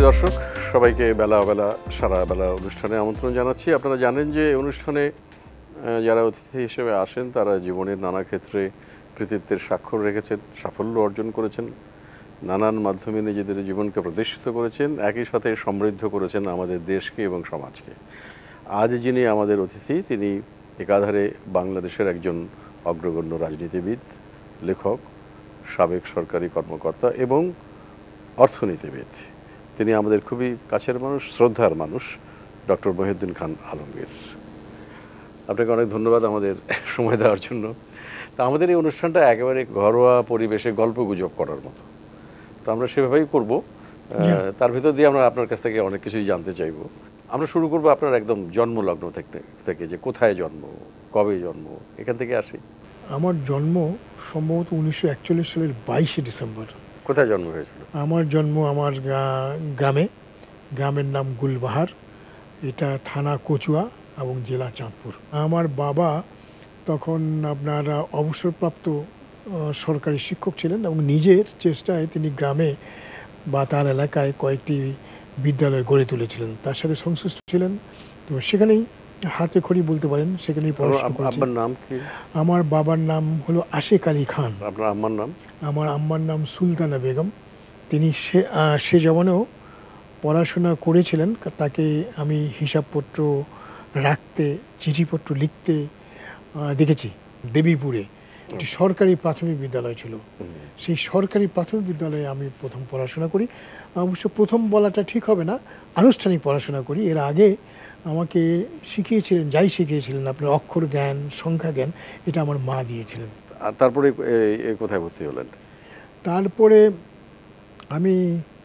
সুপ্রিয় দর্শক সবাইকে বেলা সারা বেলা অনুষ্ঠানে আমন্ত্রণ জানাচ্ছি। আপনারা জানেন যে অনুষ্ঠানে যারা অতিথি হিসেবে আসেন তারা জীবনের নানা ক্ষেত্রে কৃতিত্বের স্বাক্ষর রেখেছেন, সাফল্য অর্জন করেছেন, নানান মাধ্যমে নিজেদের জীবনকে প্রতিষ্ঠিত করেছেন, একই সাথে সমৃদ্ধ করেছেন আমাদের দেশকে এবং সমাজকে। আজ যিনি আমাদের অতিথি তিনি একাধারে বাংলাদেশের একজন অগ্রগণ্য রাজনীতিবিদ, লেখক, সাবেক সরকারি কর্মকর্তা এবং অর্থনীতিবিদ। তিনি আমাদের খুবই কাছের মানুষ, শ্রদ্ধার মানুষ, ডক্টর মহিউদ্দিন খান আলমগীর। আপনাকে অনেক ধন্যবাদ আমাদের সময় দেওয়ার জন্য। তা আমাদের এই অনুষ্ঠানটা একেবারে ঘরোয়া পরিবেশে গল্পগুজব করার মতো, তো আমরা সেভাবেই করব। তার ভিতর দিয়ে আমরা আপনার কাছ থেকে অনেক কিছুই জানতে চাইব। আমরা শুরু করব আপনার একদম জন্মলগ্ন থেকে, যে কোথায় জন্ম, কবে জন্ম, এখান থেকে আসি। আমার জন্ম সম্ভবত 1941 সালের 22শে ডিসেম্বর। কোথায় জন্ম হয়েছিল? আমার জন্ম আমার গ্রামের নাম গুলবাহার, এটা থানা কচুয়া এবং জেলা চাঁদপুর। আমার বাবা তখন আপনার অবসরপ্রাপ্ত সরকারি শিক্ষক ছিলেন এবং নিজের চেষ্টায় তিনি গ্রামে বা তার এলাকায় কয়েকটি বিদ্যালয় গড়ে তুলেছিলেন, তার সাথে সংশ্লিষ্ট ছিলেন। তো সেখানেই হাতে খড়ি বলতে পারেন, সেখানেই পড়াশোনা করেছি। আপনার নাম কি? আমার বাবার নাম হলো আশেক আলী খান। আপনার আম্মার নাম? আমার আম্মার নাম সুলতানা বেগম। তিনি সে জমানেও পড়াশোনা করেছিলেন। তাকে আমি হিসাবপত্র রাখতে, চিঠিপত্র লিখতে দেখেছি। দেবীপুরে একটি সরকারি প্রাথমিক বিদ্যালয় ছিল, সেই সরকারি প্রাথমিক বিদ্যালয়ে আমি প্রথম পড়াশোনা করি। অবশ্য প্রথম বলাটা ঠিক হবে না, আনুষ্ঠানিক পড়াশোনা করি। এর আগে আমাকে শিখিয়েছিলেন আপনার অক্ষর জ্ঞান, সংখ্যা জ্ঞান, এটা আমার মা দিয়েছিলেন। আর তারপরে কোথায় ভর্তি হলেন? তারপরে আমি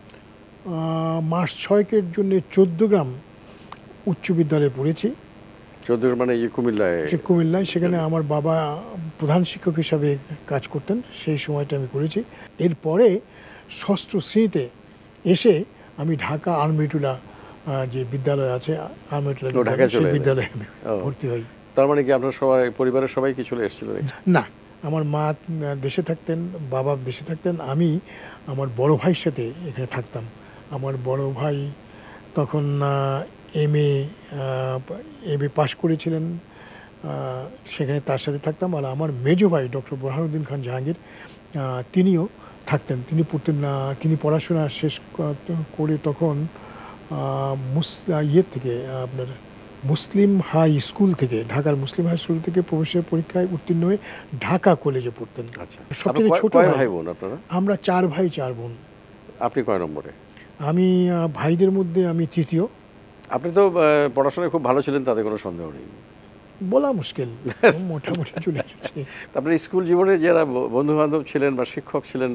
মাস 6 জন্য 14 গ্রাম উচ্চ বিদ্যালয়ে পড়েছি। 14 মানে কুমিল্লায়। সেখানে আমার বাবা প্রধান শিক্ষক হিসাবে কাজ করতেন, সেই সময়টা আমি করেছি। এরপরে 6ষ্ঠ শ্রেণীতে এসে আমি ঢাকা আলমিটুলা যে বিদ্যালয় আছে, আলমিটুলা বিদ্যালয়ে আমি ভর্তি হই। তার মানে কি আপনার সবাই, পরিবারের সবাই কি চলে এসেছিল? না, আমার মা দেশে থাকতেন, বাবা দেশে থাকতেন। আমি আমার বড় ভাইয়ের সাথে এখানে থাকতাম। আমার বড় ভাই তখন এমএ পাশ করেছিলেন, সেখানে তার সাথে থাকতাম। আর আমার মেজো ভাই ডক্টর বুরহানুদ্দিন খান জাহাঙ্গীর, তিনিও থাকতেন। তিনি পড়তেন না, তিনি পড়াশোনা শেষ করে তখন থেকে আপনার মুসলিম হাই স্কুল থেকে, ঢাকার মুসলিম হাই স্কুল থেকে প্রবেশের পরীক্ষায় উত্তীর্ণ হয়ে ঢাকা কলেজে পড়তেন। সবচেয়ে ছোট ভাই বোন আপনারা? আমরা 4 ভাই 4 বোন। আপনি কয় নম্বরে? আমি ভাইদের মধ্যে আমি তৃতীয়। আপনি তো পড়াশোনায় খুব ভালো ছিলেন, তাতে কোনো সন্দেহ নেই, বলা মুশকিল, মোটামুটি চলে এসেছে। আপনার স্কুল জীবনে যারা বন্ধু বান্ধব ছিলেন বা শিক্ষক ছিলেন,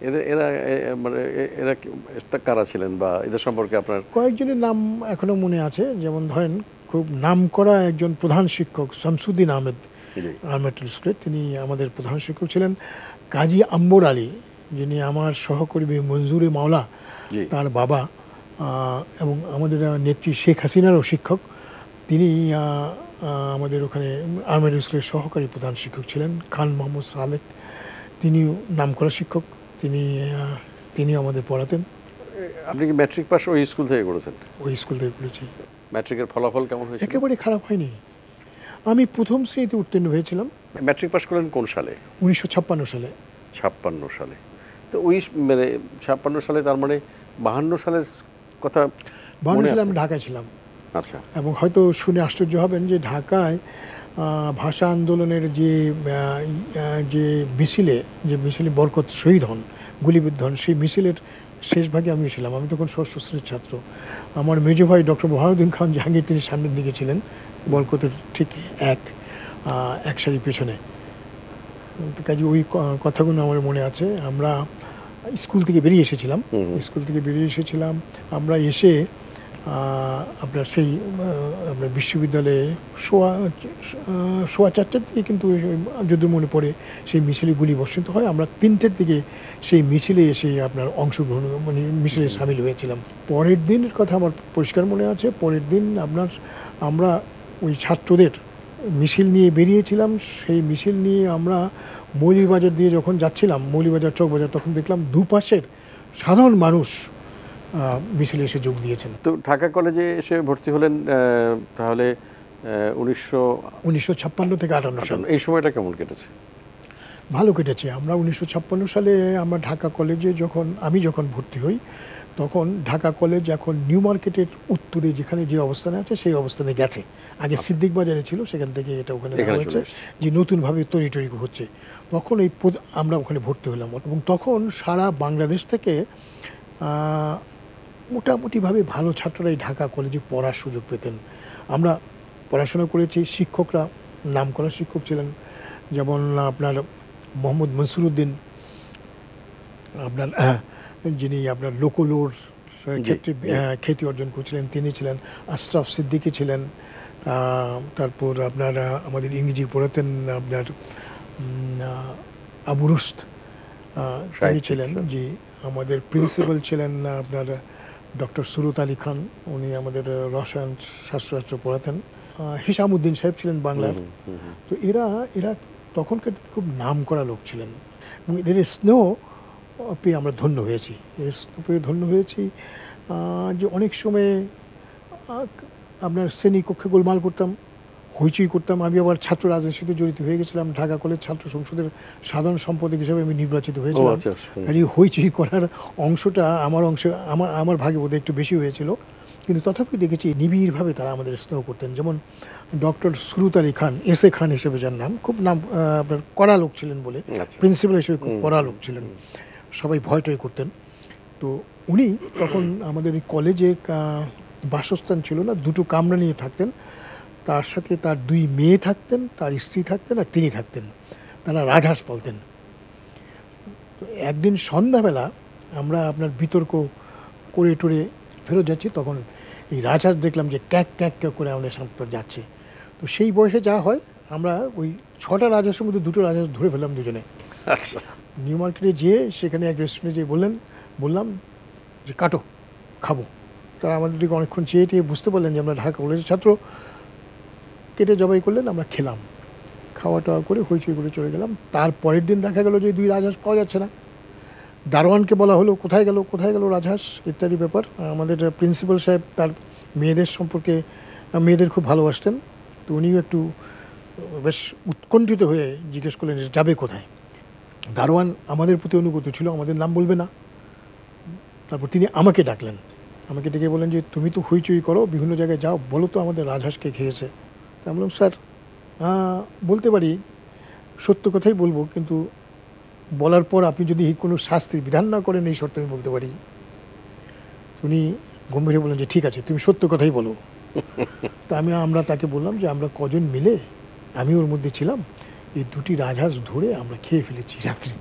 এরা কারা ছিলেন বা এদের সম্পর্কে আপনার? কয়েকজনের নাম এখনো মনে আছে। যেমন ধরেন, খুব নামকরা একজন প্রধান শিক্ষক শামসুদ্দিন আহমেদ আলমেটুল স্কুলে, তিনি আমাদের প্রধান শিক্ষক ছিলেন। কাজী আম্বর আলী, যিনি আমার সহকর্মী মঞ্জুরে মাওলা তার বাবা, এবং আমাদের নেত্রী শেখ হাসিনারও শিক্ষক, তিনি আমাদের ওখানে আলমেটুল স্কুলের সহকারী প্রধান শিক্ষক ছিলেন। খান মোহাম্মদ সালেক, তিনি নামকরা শিক্ষক, তিনি আমাদের পড়াতেন। আপনি কি ম্যাট্রিক পাস ওই স্কুল থেকে করেছেন? ওই স্কুল থেকে করেছি। ম্যাট্রিকের ফলাফল কেমন হয়েছে? একেবারে খারাপ হয়নি, আমি প্রথম শ্রেণীতে উত্তীর্ণ হয়েছিলাম। ম্যাট্রিক পাস করলেন কোন সালে? 1956 সালে। 56 সালে। তো ওই মানে 56 সালে, তার মানে 52 সালের কথা? 52 সালে আমি ঢাকায় ছিলাম। আচ্ছা। এবং হয়তো শুনে আশ্চর্য হবেন যে ঢাকায় ভাষা আন্দোলনের যে মিছিলে বরকত শহীদ হন, গুলিবিদ্ধ হন, সেই মিছিলের শেষ ভাগে আমি ছিলাম। আমি তখন 6ষ্ঠ শ্রেণীর ছাত্র। আমার মেজো ভাই ডক্টর বুরহানুদ্দিন খান জাহাঙ্গীর, তিনি সামনের দিকে ছিলেন, বরকতের ঠিক এক সারি পেছনে। কাজে ওই কথাগুলো আমার মনে আছে। আমরা স্কুল থেকে বেরিয়ে এসেছিলাম। আমরা এসে আপনার সেই আপনার বিশ্ববিদ্যালয়ে সোয়া 4টার দিকে, কিন্তু যদি মনে পড়ে সেই মিছিলে গুলি বর্ষিত হয়। আমরা 3টের দিকে সেই মিছিলে এসে আপনার অংশগ্রহণ, মানে মিছিলে সামিল হয়েছিলাম। পরের দিনের কথা আমার পরিষ্কার মনে আছে। পরের দিন আমরা ওই ছাত্রদের মিছিল নিয়ে বেরিয়েছিলাম। সেই মিছিল নিয়ে আমরা মৌলভীবাজার দিয়ে যখন যাচ্ছিলাম, মৌলভীবাজার চকবাজার, তখন দেখলাম দুপাশের সাধারণ মানুষ মিছিলে এসে যোগ দিয়েছেন। তো ঢাকা কলেজে এসে ভর্তি হলেন তাহলে 1956 থেকে 58 সাল। এই সময়টা কেমন কেটেছে? ভালো কেটেছে। আমরা 1956 সালে আমরা ঢাকা কলেজে আমি যখন ভর্তি হই, তখন ঢাকা কলেজ এখন নিউ মার্কেটের উত্তরে যেখানে যে অবস্থানে আছে সেই অবস্থানে গেছে। আগে সিদ্দিক বাজারে ছিল, সেখান থেকে এটা ওখানে হয়েছে, যে নতুনভাবে তৈরি হচ্ছে। তখন আমরা ওখানে ভর্তি হলাম এবং তখন সারা বাংলাদেশ থেকে মোটামুটিভাবে ভালো ছাত্ররাই ঢাকা কলেজে পড়ার সুযোগ পেতেন। আমরা পড়াশোনা করেছি, শিক্ষকরা নামকরা শিক্ষক ছিলেন, যেমন আপনার মোহাম্মদ মুহিউদ্দিন, আপনার যিনি আপনার লোকলোর ক্ষেত্রে খ্যাতি অর্জন করেছিলেন, তিনি ছিলেন। আশরাফ সিদ্দিকী ছিলেন। তারপর আপনার আমাদের ইংরেজি পড়াতেন আপনার আবু রুস্ত, তিনি ছিলেন। জি, আমাদের প্রিন্সিপাল ছিলেন আপনার ডক্টর সুরত আলী খান, উনি আমাদের রসায়ন শাস্ত্র পড়াতেন। হিসামউদ্দিন সাহেব ছিলেন বাংলার। তো এরা তখনকার খুব নাম করা লোক ছিলেন এবং এদের স্নেহ পেয়ে আমরা ধন্য হয়েছি। যে অনেক সময় আপনার শ্রেণীকক্ষে গোলমাল করতাম, হইচই করতাম। আমি আবার ছাত্র রাজনীতির সাথে জড়িত হয়ে গেছিলাম। ঢাকা কলেজ ছাত্র সংসদের সাধারণ সম্পাদক হিসেবে আমি নির্বাচিত হয়েছিলাম। কাজে হইচই করার অংশটা আমার ভাগে বোধহয় একটু বেশি হয়েছিল, কিন্তু তথাপি দেখেছি নিবিড়ভাবে তারা আমাদের স্নেহ করতেন। যেমন doctor Surat Ali Khan, S A Khan হিসেবে যার নাম, খুব নাম আপনার কড়া লোক ছিলেন বলে, প্রিন্সিপাল হিসেবে খুব কড়া লোক ছিলেন, সবাই ভয়টয় করতেন। তো উনি তখন আমাদের এই কলেজে বাসস্থান ছিল না, দুটো কামরা নিয়ে থাকতেন। তার সাথে তার 2 মেয়ে থাকতেন, তার স্ত্রী থাকতেন আর তিনি থাকতেন। তারা রাজহাঁস পালতেন। তো একদিন সন্ধ্যাবেলা আমরা আপনার বিতর্ক করে টরে ফেরত যাচ্ছি, তখন এই রাজহাঁস দেখলাম যে ক্যাক ক্যাক ক্যাক করে আমাদের সামনে যাচ্ছে। তো সেই বয়সে যা হয়, আমরা ওই 6টা রাজহাঁসের মধ্যে 2টো রাজহাঁস ধরে ফেললাম দুজনে। আচ্ছা, নিউ মার্কেটে যেয়ে সেখানে এক রেস্টুরেন্টে যেয়ে বললাম যে কাটো, খাবো। তারা আমাদের দিকে অনেকক্ষণ চেয়ে বুঝতে পারলেন যে আমরা ঢাকা কলেজের ছাত্র। কেটে জবাই করলেন, আমরা খেলাম, খাওয়া টাওয়া করে হইচই করে চলে গেলাম। তার পরের দিন দেখা গেল যে 2 রাজহাঁস পাওয়া যাচ্ছে না। দারোয়ানকে বলা হলো কোথায় গেল রাজহাঁস ইত্যাদি ব্যাপার। আমাদের প্রিন্সিপাল সাহেব তার মেয়েদের খুব ভালোবাসতেন, তো উনিও একটু বেশ উৎকণ্ঠিত হয়ে জিজ্ঞেস করলেন যে যাবে কোথায়। দারোয়ান আমাদের প্রতি অনুগত ছিল, আমাদের নাম বলবে না। তারপর তিনি আমাকে ডাকলেন, আমাকে ডেকে বলেন যে তুমি তো হইচই করো, বিভিন্ন জায়গায় যাও, বলো তো আমাদের রাজহাঁসকে খেয়েছে। তা আমি বললাম স্যার বলতে পারি, সত্য কথাই বলবো, কিন্তু বলার পর আপনি যদি কোনো শাস্তির বিধান না করেন এই শর্তে আমি বলতে পারি। উনি গম্ভীরে বললেন যে ঠিক আছে, তুমি সত্য কথাই বলো। তা আমরা তাকে বললাম যে আমরা কজন মিলে, আমি ওর মধ্যে ছিলাম, এই 2টি রাজহাঁস ধরে আমরা খেয়ে ফেলেছি রাত্রে।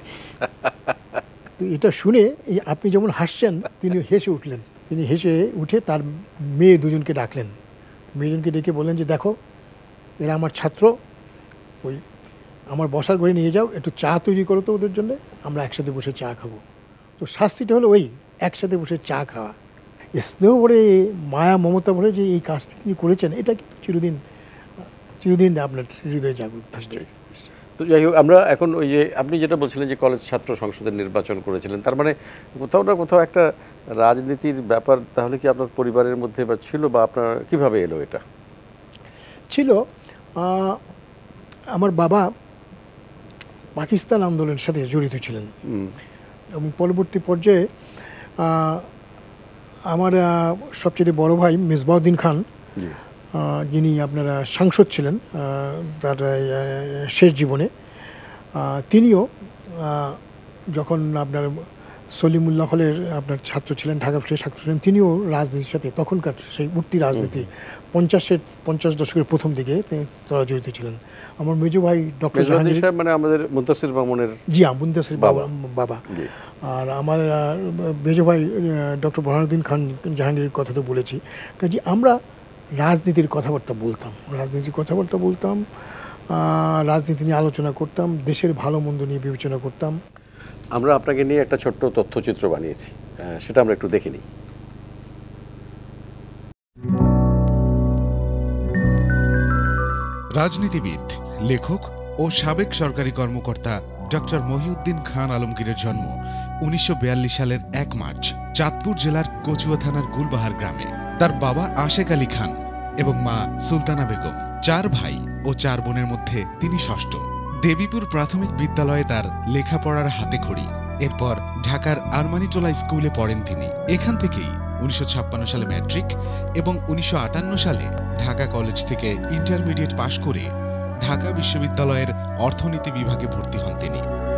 তো এটা শুনে আপনি যেমন হাসছেন, তিনি হেসে উঠলেন। তিনি হেসে উঠে তার মেয়ে 2জনকে ডাকলেন। মেয়েজনকে ডেকে বললেন যে দেখো, এরা আমার ছাত্র, ওই আমার বসার ঘরে নিয়ে যাও, একটু চা তৈরি করো তো ওদের জন্য, আমরা একসাথে বসে চা খাবো। তো শাস্তিটা হলো ওই একসাথে বসে চা খাওয়া। স্নেহ ভরে, মায়া মমতা ভরে যে এই কাজটি তিনি করেছেন, এটা কিন্তু চিরদিন আপনার হৃদয়ে জাগরুক থাকবে। তো যাই হোক, আমরা এখন ওই যে আপনি যেটা বলছিলেন যে কলেজ ছাত্র সংসদের নির্বাচন করেছিলেন, তার মানে কোথাও না কোথাও একটা রাজনীতির ব্যাপার তাহলে কি আপনার পরিবারের মধ্যে বা ছিল, বা আপনার কিভাবে এলো এটা? ছিল, আমার বাবা পাকিস্তান আন্দোলনের সাথে জড়িত ছিলেন এবং পরবর্তী পর্যায়ে আমার সবচেয়ে বড় ভাই মিসবাউদ্দিন খান, যিনি আপনারা সাংসদ ছিলেন তার শেষ জীবনে, তিনিও যখন আপনার সলিমুল্লাহ হলের আপনার ছাত্র ছিলেন, ঢাকা বিশ্ববিদ্যালয়ের ছাত্র ছিলেন, তিনিও রাজনীতির সাথে তখনকার সেই উঠতি রাজনীতি 50 দশকের প্রথম দিকে তারা জড়িত ছিলেন। আমার মেজো ভাই ডক্টর জাহাঙ্গীর, মানে আমাদের মুন্তাসির মামুনের, জি হ্যাঁ, মুন্তাসির বাবা। আর আমার মেজো ভাই ডক্টর বুরহানুদ্দিন খান জাহাঙ্গীরের কথা তো বলেছি। কাজে আমরা রাজনীতির কথাবার্তা বলতাম, রাজনীতি নিয়ে আলোচনা করতাম, দেশের ভালো মন্দ নিয়ে বিবেচনা করতাম। আমরা আপনাকে নিয়ে একটা ছোট্ট তথ্যচিত্র বানিয়েছি, সেটা আমরা একটু দেখে নিই। রাজনীতিবিদ, লেখক ও সাবেক সরকারি কর্মকর্তা ডক্টর মহিউদ্দিন খান আলমগীরের জন্ম 1942 সালের 1 মার্চ চাঁদপুর জেলার কচুয়া থানার গুলবাহার গ্রামে। তার বাবা আশেক আলী খান এবং মা সুলতানা বেগম। 4 ভাই ও 4 বোনের মধ্যে তিনি ষষ্ঠ। দেবীপুর প্রাথমিক বিদ্যালয়ে তার লেখাপড়ার হাতেখড়ি। এরপর ঢাকার আরমানিটোলা স্কুলে পড়েন তিনি। এখান থেকেই 1956 সালে ম্যাট্রিক এবং 1958 সালে ঢাকা কলেজ থেকে ইন্টারমিডিয়েট পাশ করে ঢাকা বিশ্ববিদ্যালয়ের অর্থনীতি বিভাগে ভর্তি হন তিনি।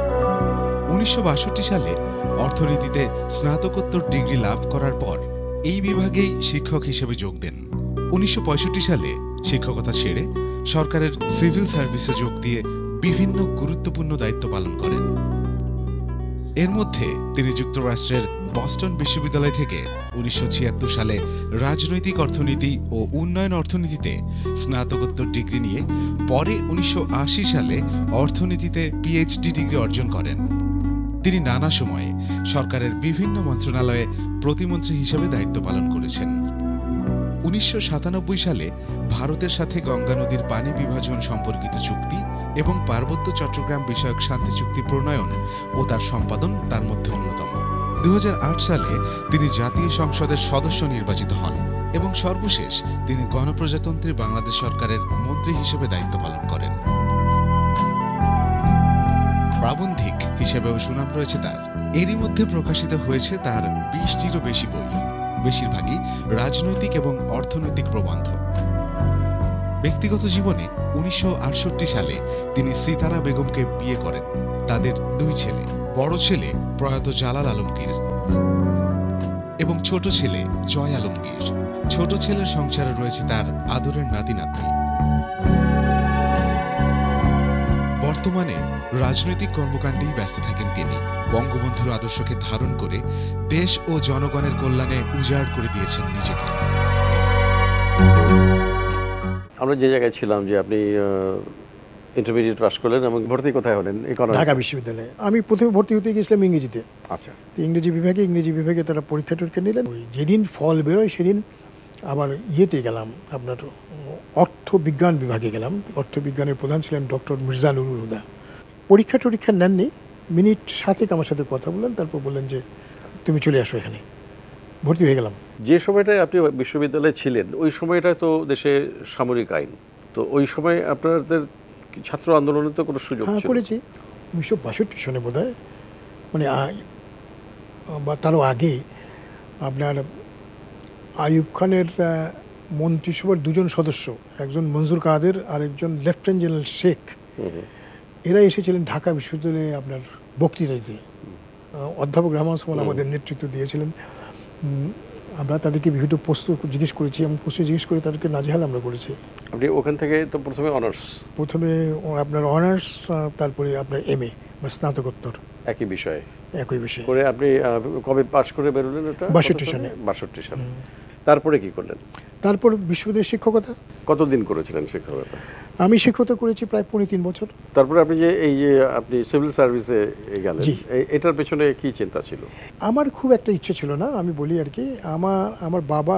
1962 সালে অর্থনীতিতে স্নাতকোত্তর ডিগ্রি লাভ করার পর এই বিভাগেই শিক্ষক হিসেবে যোগ দেন। 1965 সালে শিক্ষকতা ছেড়ে সরকারের সিভিল সার্ভিসে যোগ দিয়ে বিভিন্ন গুরুত্বপূর্ণ দায়িত্ব পালন করেন। এর মধ্যে তিনি যুক্তরাষ্ট্রের বস্টন বিশ্ববিদ্যালয় থেকে 1976 সালে রাজনৈতিক অর্থনীতি ও উন্নয়ন অর্থনীতিতে স্নাতকোত্তর ডিগ্রি নিয়ে পরে 1980 সালে অর্থনীতিতে পিএইচডি ডিগ্রি অর্জন করেন। তিনি নানা সময়ে সরকারের বিভিন্ন মন্ত্রণালয়ে প্রতিমন্ত্রী হিসেবে দায়িত্ব পালন করেছেন। 1997 সালে ভারতের সাথে গঙ্গা নদীর পানি বিভাজন সম্পর্কিত চুক্তি এবং পার্বত্য চট্টগ্রাম বিষয়ক শান্তি চুক্তি প্রণয়ন ও তার সম্পাদন তার মধ্যে অন্যতম। 2008 সালে তিনি জাতীয় সংসদের সদস্য নির্বাচিত হন এবং সর্বশেষ তিনি গণপ্রজাতন্ত্রী বাংলাদেশ সরকারের মন্ত্রী হিসেবে দায়িত্ব পালন করেন। প্রাবন্ধিক হিসেবেও সুনাম রয়েছে তার। এরই মধ্যে প্রকাশিত হয়েছে তার 20টিরও বেশি বই, বেশিরভাগই রাজনৈতিক এবং অর্থনৈতিক প্রবন্ধ। ব্যক্তিগত জীবনে 1968 সালে তিনি সিতারা বেগমকে বিয়ে করেন। তাদের 2 ছেলে, বড় ছেলে প্রয়াত জালাল আলমগীর এবং ছোট ছেলে জয় আলমগীর। ছোট ছেলের সংসারে রয়েছে তার আদরের নাতি নাতনি। বর্তমানে রাজনৈতিক কর্মকাণ্ডেই ব্যস্ত থাকেন তিনি। বঙ্গবন্ধুর আদর্শকে ধারণ করে দেশ ও জনগণের কল্যাণে উজাড় করে দিয়েছেন নিজেকে। আমরা যে জায়গায় ছিলাম যে আপনি ইন্টারমিডিয়েট পাস করলেন এবং ভর্তি কোথায় হলেন? ঢাকা বিশ্ববিদ্যালয়ে। আমি প্রথমে ভর্তি হতে গেছিলাম ইংরেজিতে। আচ্ছা। ইংরেজি বিভাগে তারা পরীক্ষা টরীক্ষা নিলেন। যেদিন ফল বেরোয় সেদিন আবার ইয়েতে গেলাম, আপনার অর্থ বিজ্ঞান বিভাগে গেলাম। অর্থ বিজ্ঞানের প্রধান ছিলেন ডক্টর মির্জানুর হুদা। পরীক্ষা টরীক্ষা নেননি, মিনিট 7 আমার সাথে কথা বললেন, তারপর বললেন যে তুমি চলে আসো এখানে। ভর্তি হয়ে গেলাম। যে সময়টায় আপনি বিশ্ববিদ্যালয়ে ছিলেন ওই সময়টায় তো দেশে সামরিক আইন, তো ওই সময় আপনাদের ছাত্র আন্দোলনে তো কোনো সুযোগ ছিল? করেছি 1962 সনে বোধ হয়, মানে বা তারও আগে। আপনার আইয়ুব খানের মন্ত্রিসভার 2 জন সদস্য, একজন মঞ্জুর কাদের আর একজন লেফটেন্যান্ট জেনারেল শেখ, এরা এসেছিলেন ঢাকা বিশ্ববিদ্যালয়ে আপনার বক্তৃতা দিতে। অধ্যাপক রহমান সামান আমাদের নেতৃত্ব দিয়েছিলেন। আমরা তাদেরকে বিভিন্ন প্রশ্ন জিজ্ঞেস করেছি এবং প্রশ্ন জিজ্ঞেস করে তাদেরকে নাজেহাল আমরা করেছি। আপনি ওখান থেকে তো প্রথমে আপনার অনার্স, তারপরে আপনার MA বা স্নাতকোত্তর একই বিষয়ে করে আপনি কবে পাস করে বেরোলেন? ওটা 62 সালে। তারপরে কি করলেন? তারপর বিশ্ববিদ্যালয়ের শিক্ষকতা। কতদিন করেছিলেন শিক্ষকতা? আমি শিক্ষকতা করেছি প্রায় 3 বছর। তারপরে আপনি যে আপনি সিভিল সার্ভিসে গেলেন, এটার পেছনে কি চিন্তা ছিল? আমার খুব একটা ইচ্ছে ছিল না, আমি বলি আর কি। আমার বাবা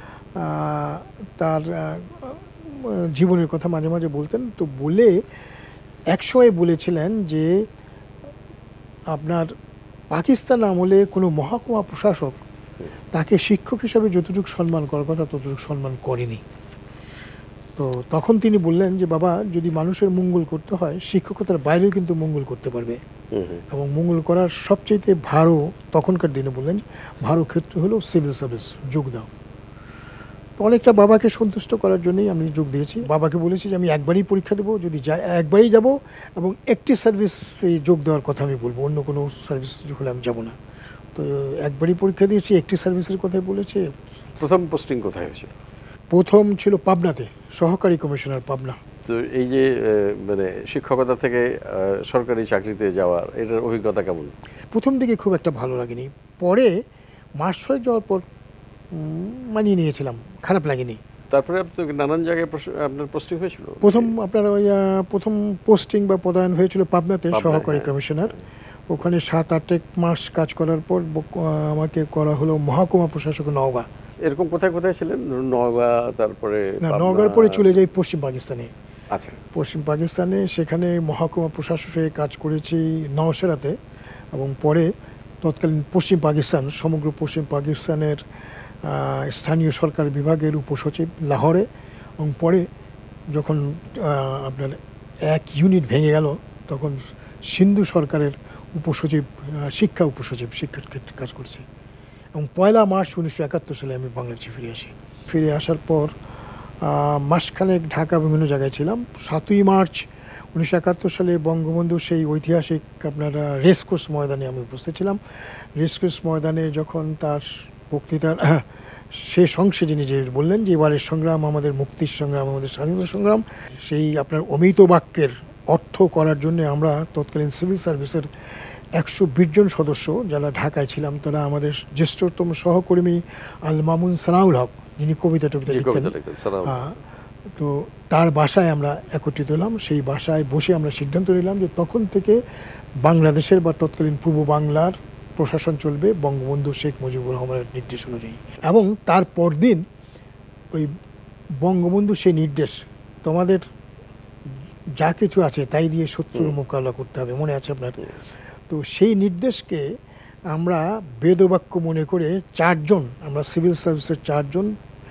তার জীবনের কথা মাঝে মাঝে বলতেন, তো বলে একসময় বলেছিলেন যে আপনার পাকিস্তান আমলে কোনো মহকুমা প্রশাসক তাকে শিক্ষক হিসাবে যতটুকু সম্মান করার কথা ততটুকু সম্মান করেনি। তো তখন তিনি বললেন যে বাবা, যদি মানুষের মঙ্গল করতে হয় শিক্ষকতার বাইরেও কিন্তু মঙ্গল করতে পারবে, এবং মঙ্গল করার সবচেয়ে ভালো তখনকার দিনে বললেন ভালো ক্ষেত্র হলো সিভিল সার্ভিস, যোগ দাও। তো অনেকটা বাবাকে সন্তুষ্ট করার জন্যই আমি যোগ দিয়েছি। বাবাকে বলেছি যে আমি একবারই পরীক্ষা দেবো, যদি যাই একবারই যাব, এবং একটি সার্ভিসে যোগ দেওয়ার কথা আমি বলবো, অন্য কোনো সার্ভিস হলে আমি যাব না। তো একবারই পরীক্ষা দিয়েছি, একটি সার্ভিসের কথাই বলেছে। প্রথম পোস্টিং কোথায় হয়েছিল? প্রথম ছিল পাবনাতে, সহকারী কমিশনার পাবনা। তো এই যে মানে শিক্ষকতা থেকে সরকারি চাকরিতে যাওয়ার এটার অভিজ্ঞতা কেমন? প্রথম দিকে খুব একটা ভালো লাগেনি, পরে মাস 6 যাওয়ার পর মানিয়ে নিয়েছিলাম, খারাপ লাগেনি। তারপরে নানান জায়গায় আপনার পোস্টিং হয়েছিল? প্রথম পোস্টিং বা পদায়ন হয়েছিল পাবনাতে, সহকারী কমিশনার। ওখানে 7-8 মাস কাজ করার পর আমাকে করা হলো মহকুমা প্রশাসক নওগাঁ। এরকম কোথায় কোথায় ছিলেন? নওগাঁ, তারপরে নওগাঁর পরে চলে যাই পশ্চিম পাকিস্তানে। আচ্ছা। পশ্চিম পাকিস্তানে সেখানে মহকুমা প্রশাসক হয়ে কাজ করেছি নওশেরাতে, এবং পরে তৎকালীন পশ্চিম পাকিস্তান, সমগ্র পশ্চিম পাকিস্তানের স্থানীয় সরকার বিভাগের উপসচিব লাহোরে, এবং পরে যখন আপনার এক ইউনিট ভেঙে গেল তখন সিন্ধু সরকারের উপসচিব, শিক্ষা উপসচিব, শিক্ষার ক্ষেত্রে কাজ করছে। এবং 1 মার্চ 1971 সালে আমি বাংলাদেশে ফিরে আসি। ফিরে আসার পর মাসখানেক ঢাকা বিভিন্ন জায়গায় ছিলাম। 7ই মার্চ 1971 সালে বঙ্গবন্ধু সেই ঐতিহাসিক আপনার রেসকোর্স ময়দানে আমি উপস্থিত ছিলাম। রেসকোর্স ময়দানে যখন তার বক্তৃতার শেষ অংশে যিনি যে বললেন যে এবারের সংগ্রাম আমাদের মুক্তির সংগ্রাম, আমাদের স্বাধীনতা সংগ্রাম, সেই আপনার অমিত বাক্যের অর্থ করার জন্য আমরা তৎকালীন সিভিল সার্ভিসের 120 জন সদস্য যারা ঢাকায় ছিলাম, তারা আমাদের জ্যেষ্ঠতম সহকর্মী আল মামুন সানাউল হক, যিনি কবিতা লিখতেন, তো তার বাসায় আমরা একত্রিত হলাম। সেই বাসায় বসে আমরা সিদ্ধান্ত নিলাম যে তখন থেকে বাংলাদেশের বা তৎকালীন পূর্ব বাংলার প্রশাসন চলবে বঙ্গবন্ধু শেখ মুজিবুর রহমানের নির্দেশ অনুযায়ী। এবং তার পরদিন ওই বঙ্গবন্ধু সেই নির্দেশ, তোমাদের যা কিছু আছে তাই দিয়ে শত্রুর মোকাবিলা করতে হবে, মনে আছে আপনার? তো সেই নির্দেশকে আমরা বেদবাক্য মনে করে 4 জন, আমরা সিভিল সার্ভিসের 4 জন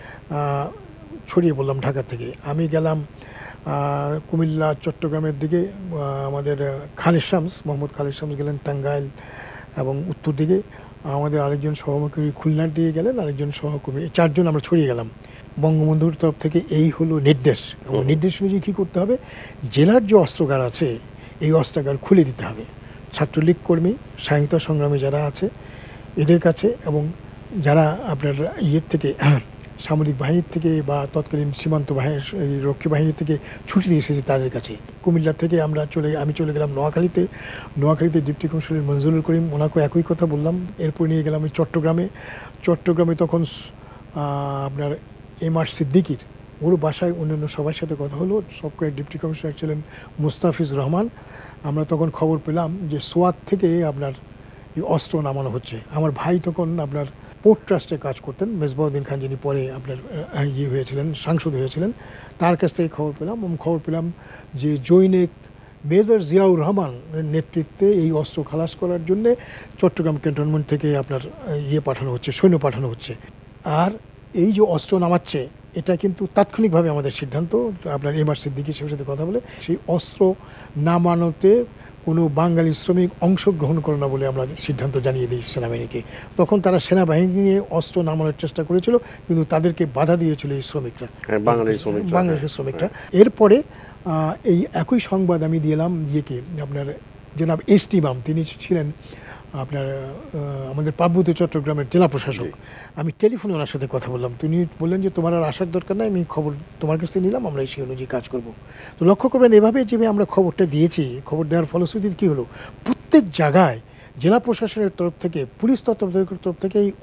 ছড়িয়ে পড়লাম ঢাকা থেকে। আমি গেলাম কুমিল্লা, চট্টগ্রামের দিকে, আমাদের মোহাম্মদ খালিদ শামস গেলেন টাঙ্গাইল এবং উত্তর দিকে, আমাদের আরেকজন সহকর্মী খুলনার দিকে গেলেন, আরেকজন সহকর্মী, 4 জন আমরা ছড়িয়ে গেলাম। বঙ্গবন্ধুর তরফ থেকে এই হলো নির্দেশ, এবং নির্দেশ অনুযায়ী কী করতে হবে, জেলার যে অস্ত্রাগার আছে এই অস্ত্রাগার খুলে দিতে হবে। ছাত্রলীগ কর্মী, স্বাধীনতা সংগ্রামী যারা আছে এদের কাছে, এবং যারা আপনার থেকে সামরিক বাহিনীর থেকে বা তৎকালীন সীমান্ত বাহিনী, রক্ষী বাহিনী থেকে ছুটি এসেছে তাদের কাছে। কুমিল্লা থেকে আমি চলে গেলাম নোয়াখালীতে ডিপ্টি কমিশনার মঞ্জুরুল করিম, ওনাকে একই কথা বললাম। এরপর নিয়ে গেলাম আমি চট্টগ্রামে তখন আপনার MR সিদ্দিকির, ওর বাসায় অন্যান্য সবার সাথে কথা হলো। সবকয়েক ডিপ্টি কমিশনার ছিলেন মুস্তাফিজুর রহমান। আমরা তখন খবর পেলাম যে সোয়াত থেকে আপনার এই অস্ত্র নামানো হচ্ছে। আমার ভাই তখন আপনার পোর্ট ট্রাস্টে কাজ করতেন, মেজবাউদ্দিন খান, যিনি পরে আপনার সাংসদ হয়েছিলেন, তার কাছ থেকে খবর পেলাম যে জৈনিক মেজর জিয়াউর রহমানের নেতৃত্বে এই অস্ত্র খালাস করার জন্যে চট্টগ্রাম ক্যান্টনমেন্ট থেকে আপনার পাঠানো হচ্ছে, সৈন্য পাঠানো হচ্ছে। আর এই যে অস্ত্র নামাচ্ছে এটা কিন্তু তাৎক্ষণিকভাবে আমাদের সিদ্ধান্ত, আপনার MR সিদ্দিকীর সাথে কথা বলে সেই অস্ত্র নামানোতে কোনো বাঙালি শ্রমিক অংশগ্রহণ করে না বলে আমরা সিদ্ধান্ত জানিয়ে দিই সেনাবাহিনীকে। তখন তারা সেনাবাহিনী নিয়ে অস্ত্র নামানোর চেষ্টা করেছিল, কিন্তু তাদেরকে বাধা দিয়েছিল এই শ্রমিকরা, বাংলাদেশের শ্রমিকরা। এরপরে এই একই সংবাদ আমি দিলাম আপনার জনাব ST ইমাম, তিনি ছিলেন আপনার আমাদের পার্বত্য চট্টগ্রামের জেলা প্রশাসক। আমি টেলিফোনে ওনার সাথে কথা বললাম, তিনি বললেন যে তোমার আর আসার দরকার নাই, আমি খবর তোমার কাছ থেকে নিলাম, আমরা সেই অনুযায়ী কাজ করব। তো লক্ষ্য করবেন এভাবে যে আমরা খবরটা দিয়েছি, খবর দেওয়ার ফলশ্রুতিতে কী হলো, প্রত্যেক জায়গায় জেলা প্রশাসনের তরফ থেকে, পুলিশ তত্ত্বাবধায়কের তরফ থেকে এই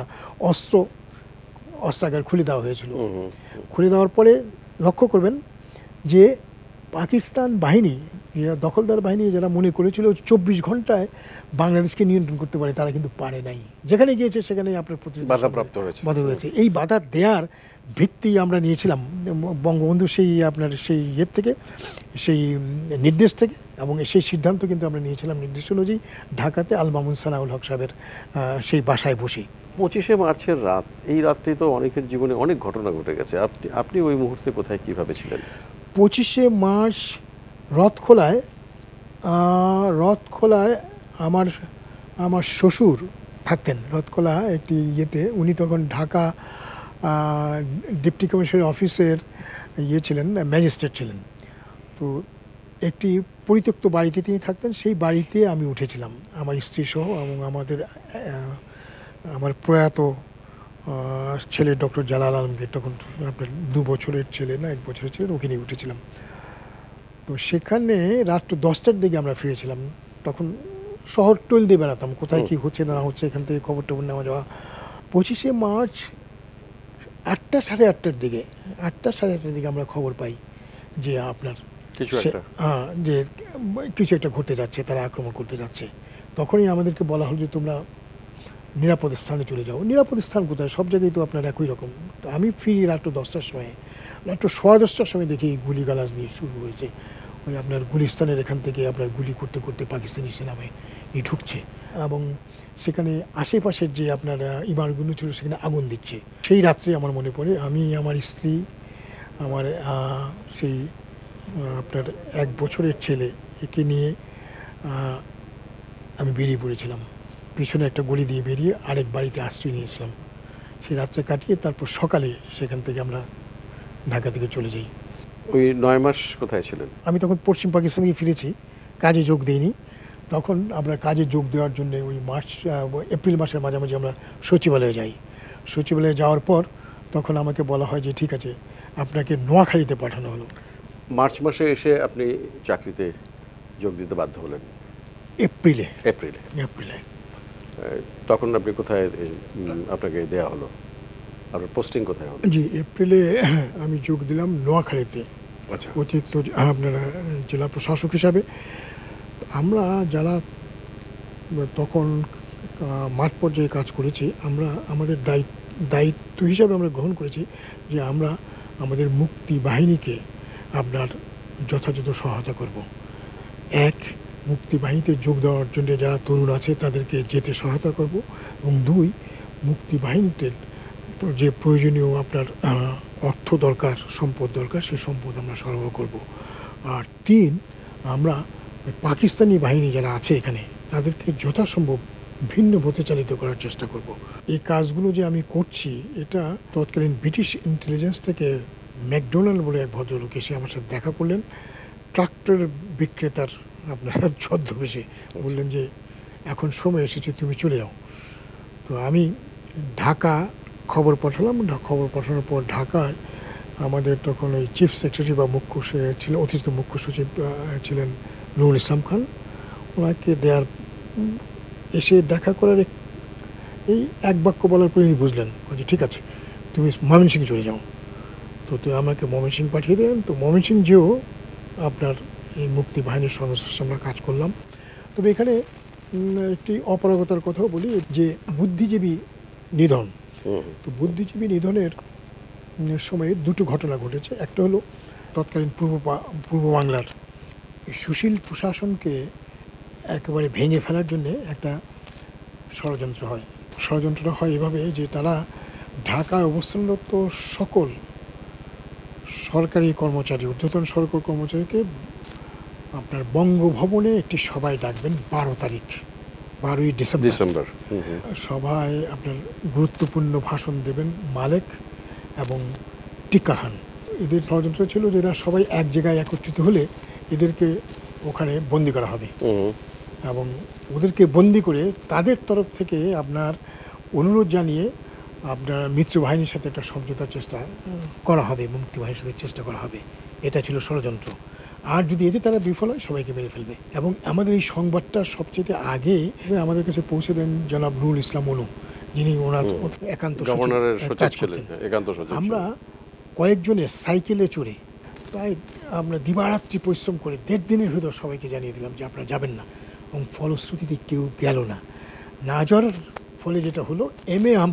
অস্ত্রাগার খুলে দেওয়া হয়েছিল। খুলে দেওয়ার পরে লক্ষ্য করবেন যে পাকিস্তান বাহিনী, দখলদার বাহিনী যারা মনে করেছিল 24 ঘন্টায় বাংলাদেশকে নিয়ন্ত্রণ করতে পারে, তারা কিন্তু পারে নাই। যেখানে গিয়েছে সেখানেই আপনার বাধাপ্রাপ্ত হয়েছে। এই বাধা দেওয়ার ভিত্তি আমরা নিয়েছিলাম বঙ্গবন্ধু সেই থেকে, সেই নির্দেশ থেকে, এবং সেই সিদ্ধান্ত কিন্তু আমরা নিয়েছিলাম নির্দেশ অনুযায়ী ঢাকাতে আল মামুন সানাউল হক সাহেবের সেই বাসায় বসে। 25শে মার্চের রাত, এই রাতটি তো অনেকের জীবনে অনেক ঘটনা ঘটে গেছে। আপনি ওই মুহূর্তে কোথায়, কিভাবে ছিলেন? 25শে মার্চ রথখোলায় আমার শ্বশুর থাকতেন। রথখোলা একটি উনি তখন ঢাকা ডিপ্টি কমিশনার অফিসের ছিলেন, ম্যাজিস্ট্রেট ছিলেন। তো একটি পরিত্যক্ত বাড়িতে তিনি থাকতেন, সেই বাড়িতে আমি উঠেছিলাম আমার স্ত্রী সহ, এবং আমার প্রয়াত ছেলে ডক্টর জালাল আলমগীর, তখন আপনার 2 বছরের ছেলে না 1 বছরের ছেলে, ওকে নিয়ে উঠেছিলাম। তো সেখানে রাত্র 10টার দিকে আমরা ফিরেছিলাম। তখন শহর টোল দিয়ে বেড়াতাম, কোথায় কী হচ্ছে না হচ্ছে, এখান থেকে খবর টবর নেওয়া যাওয়া। 25শে মার্চ 8টা সাড়ে 8টার দিকে আমরা খবর পাই যে আপনার কিছু একটা ঘটতে যাচ্ছে, তারা আক্রমণ করতে যাচ্ছে। তখনই আমাদেরকে বলা হলো যে তোমরা নিরাপদ স্থানে চলে যাও। নিরাপদ স্থান কোথায়, সব জায়গায় তো আপনার একই রকম। তো আমি ফিরি রাত্র 10টার সময়, রাত্র 10:15টার সময় দেখি গুলিগালাজ নিয়ে শুরু হয়েছে। ওই আপনার গুলিস্তানের এখান থেকে আপনার গুলি করতে করতে পাকিস্তানি সেনাবাহিনী ঢুকছে। এবং সেখানে আশেপাশের যে আপনার ইমারতগুলো ছিল সেখানে আগুন দিচ্ছে। সেই রাত্রে আমার মনে পড়ে আমি, আমার স্ত্রী, আমার সেই আপনার 1 বছরের ছেলে, একে নিয়ে আমি বেরিয়ে পড়েছিলাম। পিছনে একটা গলি দিয়ে বেরিয়ে আরেক বাড়িতে আশ্রয় নিয়েছিলাম। সেই রাত্রে কাটিয়ে তারপর সকালে সেখান থেকে আমরা ঢাকা থেকে চলে যাই। ওই 9 মাস কোথায় ছিলেন? আমি তখন পশ্চিম পাকিস্তান থেকে ফিরেছি, কাজে যোগ দিইনি। তখন আমরা কাজে যোগ দেওয়ার জন্য ওই এপ্রিল মাসের মাঝামাঝি আমরা সচিবালয়ে যাই। সচিবালয়ে যাওয়ার পর তখন আমাকে বলা হয় যে ঠিক আছে, আপনাকে নোয়াখালীতে পাঠানো হলো। মার্চ মাসে এসে আপনি চাকরিতে যোগ দিতে বাধ্য হলেন? এপ্রিলে। তখন আপনি কোথায়, আপনাকে দেওয়া হলো, আপনার পোস্টিং কোথায় হলো? জি, এপ্রিলে আমি যোগ দিলাম নোয়াখালীতে, আচ্ছা, অতিরিক্ত আপনার জেলা প্রশাসক হিসাবে। আমরা যারা তখন মাঠ পর্যায়ে কাজ করেছি, আমরা আমাদের দায়িত্ব হিসাবে আমরা গ্রহণ করেছি যে আমরা আমাদের মুক্তি বাহিনীকে আপনার যথাযথ সহায়তা করব। এক, মুক্তি বাহিনীতে যোগ দেওয়ার জন্য যারা তরুণ আছে তাদেরকে যেতে সহায়তা করব, এবং 2, মুক্তি বাহিনীতে যে প্রয়োজনীয় আপনার অর্থ দরকার, সম্পদ দরকার, সেই সম্পদ আমরা সরবরাহ করব। আর 3, আমরা পাকিস্তানি বাহিনী যারা আছে এখানে তাদেরকে যথাসম্ভব ভিন্ন পথে চালিত করার চেষ্টা করব। এই কাজগুলো যে আমি করছি, এটা তৎকালীন ব্রিটিশ ইন্টেলিজেন্স থেকে ম্যাকডোনাল্ড বলে এক ভদ্রলোক এসে আমার সাথে দেখা করলেন, ট্রাক্টর বিক্রেতার আপনারা ছদ্মবেশে বললেন যে এখন সময় এসেছে, তুমি চলে যাও। তো আমি ঢাকা খবর পাঠালাম। খবর পাঠানোর পর ঢাকায় আমাদের তখন ওই চিফ সেক্রেটারি বা অতিরিক্ত মুখ্য সচিব ছিলেন নুরুল ইসলাম খান। ওনাকে এসে দেখা করার এই এক বাক্য বলার পরে উনি বুঝলেন যে ঠিক আছে, তুমি ময়মনসিংহে চলে যাও। তো আমাকে ময়মনসিংহ পাঠিয়ে দেন। তো ময়মনসিংহ যেও আপনার এই মুক্তি বাহিনীর সদস্য আমরা কাজ করলাম। তবে এখানে একটি অপারগতার কথাও বলি যে বুদ্ধিজীবী নিধন। তো বুদ্ধিজীবী নিধনের সময়ে 2টো ঘটনা ঘটেছে। একটা হলো তৎকালীন পূর্ব বাংলার সুশীল প্রশাসনকে একেবারে ভেঙে ফেলার জন্য একটা ষড়যন্ত্র হয়। ষড়যন্ত্রটা হয় এভাবে যে তারা ঢাকায় অবস্থানরত সকল সরকারি কর্মচারী, ঊর্ধ্বতন সরকারি কর্মচারীকে আপনার বঙ্গভবনে একটি সভায় ডাকবেন 12ই ডিসেম্বর। সভায় আপনার গুরুত্বপূর্ণ ভাষণ দেবেন মালেক এবং টিক্কা খান। এদের ষড়যন্ত্র ছিল যে এরা সবাই এক জায়গায় একত্রিত হলে এদেরকে ওখানে বন্দি করা হবে, এবং ওদেরকে বন্দি করে তাদের তরফ থেকে আপনার অনুরোধ জানিয়ে আপনার মিত্র বাহিনীর সাথে একটা সমঝোতার চেষ্টা করা হবে, মুক্তি বাহিনীর সাথে চেষ্টা করা হবে। এটা ছিল ষড়যন্ত্র। আর যদি এতে তারা বিফল হয় সবাইকে মেরে ফেলবে। এবং আমাদের এই সংবাদটা সবচেয়ে আগে আমাদের কাছে পৌঁছে দেন জনাব নুরুল ইসলাম অনু, যিনি ওনার একান্ত কাজ করতেন। আমরা কয়েকজনে সাইকেলে চড়ে প্রায় আমরা দিবারাত্রি পরিশ্রম করে 1.5 দিনের ভিতর সবাইকে জানিয়ে দিলাম যে আপনারা যাবেন না, এবং ফলশ্রুতিতে কেউ গেল না। না যাওয়ার ফলে যেটা হলো, এম এ